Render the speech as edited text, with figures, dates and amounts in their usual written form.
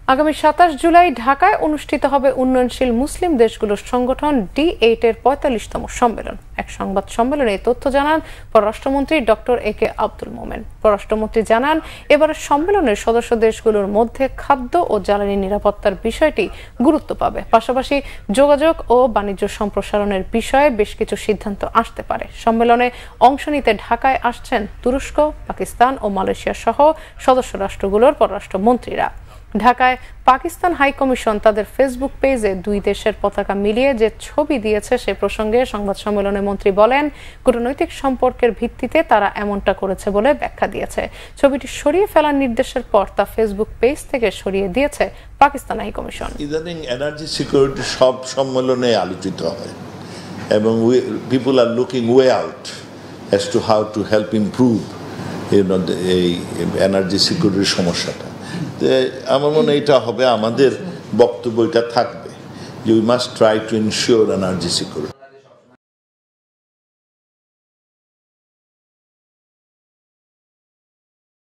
আগামী ২৭ জুলাই ঢাকায় অনুষ্ঠিত হবে উন্নয়নশীল মুসলিম দেশগুলোর সংগঠন D8 এর ৪৫তম সম্মেলন। এক সংবাদ সম্মেলনে এই তথ্য জানান পররাষ্ট্রমন্ত্রী ডক্টর AK আব্দুল মোমেন। পররাষ্ট্রমন্ত্রী জানান, এবারের সম্মেলনের সদস্য দেশগুলোর মধ্যে খাদ্য ও জ্বালানি নিরাপত্তার বিষয়টি গুরুত্ব পাবে। পাশাপাশি যোগাযোগ ও বাণিজ্য সম্প্রসারণের বিষয়ে বেশ কিছু সিদ্ধান্ত আসতে পারে। সম্মেলনে অংশ নিতে ঢাকায় আসছেন তুরস্ক, পাকিস্তান ও মালয়েশিয়া সহ সদস্য রাষ্ট্রগুলোর পররাষ্ট্রমন্ত্রীরা। ঢাকায় পাকিস্তান হাই কমিশন তাদের ফেসবুক পেজে দুই দেশের পতাকা মিলিয়ে যে ছবি দিয়েছে সে প্রসঙ্গে সংবাদ সম্মেলনে মন্ত্রী বলেন, কূটনৈতিক সম্পর্কের ভিত্তিতে তারা এমনটা করেছে বলে ব্যাখ্যা দিয়েছে। ছবিটি সরিয়ে ফেলার নির্দেশের পর তা ফেসবুক পেজ থেকে সরিয়ে দিয়েছে পাকিস্তান হাই কমিশন। ইদানিং এনার্জি সিকিউরিটি সব সম্মেলনে আলোচিত হয় এবং people are looking way out as to how to help improve এই এনার্জি সিকিউরিটির সমস্যাটা। আমার মনে হয় এটা হবে আমাদের বক্তব্য, এটা থাকবে যে we must try to ensure energy security.